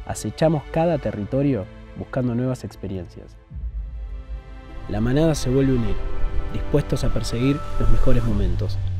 Acechamos cada territorio buscando nuevas experiencias. La manada se vuelve a unir, dispuestos a perseguir los mejores momentos.